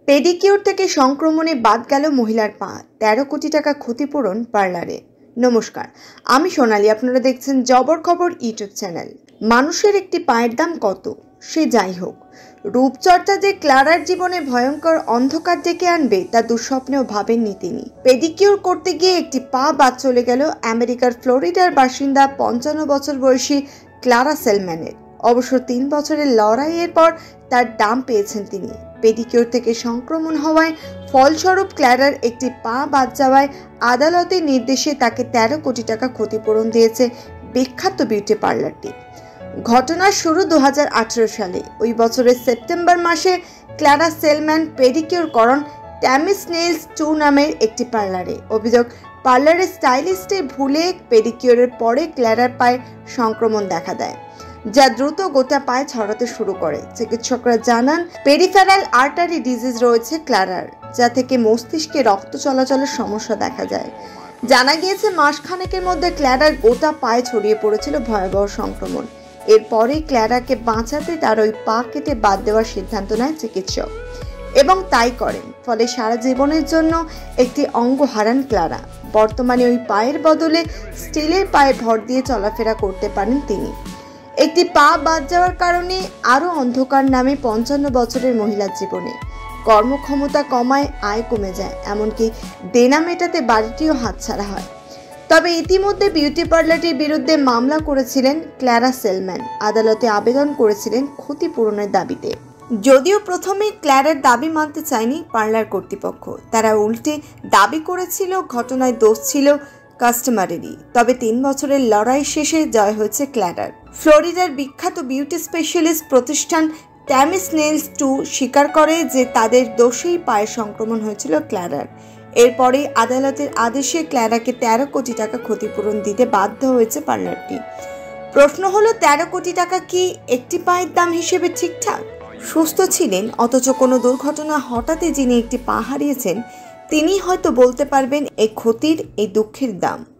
Pedicure থেকে সংক্রমণে বাদ গেল মহিলার পা, 13 কোটি টাকা ক্ষতিপূরণ পার্লারে। নমস্কার, আমি সোনালী, আপনারা দেখছেন জবর খবর ইউটিউব চ্যানেল। মানুষের একটি পায়ের দাম কত, সে যাই হোক, রূপচর্চা যে ক্লারার জীবনে ভয়ঙ্কর অন্ধকার ডেকে আনবে তা দুঃস্বপ্নেও ভাবেননি তিনি। পেডিকিউর করতে গিয়ে একটি পা বাদ চলে গেল আমেরিকার ফ্লোরিডার বাসিন্দা 55 বছর বয়সী ক্লারা সেলম্যানের। অবশ্য 3 বছরের লড়াইয়ের পর তার দাম পেয়েছেন তিনি। পেডিকিউর থেকে সংক্রমণ হওয়ায় ফলস্বরূপ ক্লারার একটি পা বাদ যাওয়ায় আদালতের নির্দেশে তাকে 13 কোটি টাকা ক্ষতিপূরণ দিয়েছে বিখ্যাত বিউটি পার্লারটি। ঘটনার শুরু 2018 সালে। ওই বছরের সেপ্টেম্বর মাসে ক্লারা সেলম্যান পেডিকিউর করেন মিসেলানিয়াস 2 নামের একটি পার্লারে। অভিযোগ, পার্লারের স্টাইলিস্টের ভুলে পেডিকিউরের পরে ক্লারার পায়ে সংক্রমণ দেখা দেয়, যা দ্রুত গোটা পায়ে ছড়াতে শুরু করে। চিকিৎসকরা জানান, পেরিফেরাল আর্টারি ডিজিজ রয়েছে ক্লারার, যা থেকে মস্তিষ্কে রক্ত চলাচলের সমস্যা দেখা যায়। জানা গিয়েছে, মাসখানেকের মধ্যে ক্লারার গোটা পায়ে ছড়িয়ে পড়েছিল ভয়াবহ সংক্রমণ। এরপরে ক্লারাকে বাঁচাতে তার ওই পা কেটে বাদ দেওয়ার সিদ্ধান্ত নেয় চিকিৎসক, এবং তাই করেন। ফলে সারা জীবনের জন্য একটি অঙ্গ হারান ক্লারা। বর্তমানে ওই পায়ের বদলে স্টিলের পায়ে ভর দিয়ে চলাফেরা করতে পারেন তিনি। একটি পা বাদ যাওয়ার কারণে আরও অন্ধকার নামে 55 বছরের মহিলার জীবনে। কর্মক্ষমতা কমায়, আয় কমে যায়, এমনকি দেনা মেটাতে বাড়িটিও হাতছাড়া হয়। তবে ইতিমধ্যে বিউটি পার্লারটির বিরুদ্ধে মামলা করেছিলেন ক্লারা সেলম্যান। আদালতে আবেদন করেছিলেন ক্ষতিপূরণের দাবিতে। যদিও প্রথমে ক্লারার দাবি মানতে চায়নি পার্লার কর্তৃপক্ষ, তারা উল্টে দাবি করেছিল ঘটনায় দোষ ছিল কাস্টমারেরই। তবে 3 বছরের লড়াই শেষে জয় হয়েছে ক্লারার। ফ্লোরিডার বিখ্যাত বিউটি স্পেশালিস্ট প্রতিষ্ঠান মিসেলানিয়াস 2 স্বীকার করে যে তাদের দোষেই পায়ে সংক্রমণ হয়েছিল ক্লারার। এরপরে আদালতের আদেশে ক্লারাকে 13 কোটি টাকা ক্ষতিপূরণ দিতে বাধ্য হয়েছে পার্লারটি। প্রশ্ন হলো, 13 কোটি টাকা কি একটি পায়ের দাম হিসেবে ঠিকঠাক? সুস্থ ছিলেন, অথচ কোনো দুর্ঘটনা হঠাৎই যিনি একটি পা হারিয়েছেন, তিনি হয়তো বলতে পারবেন এই ক্ষতির, এই দুঃখের দাম।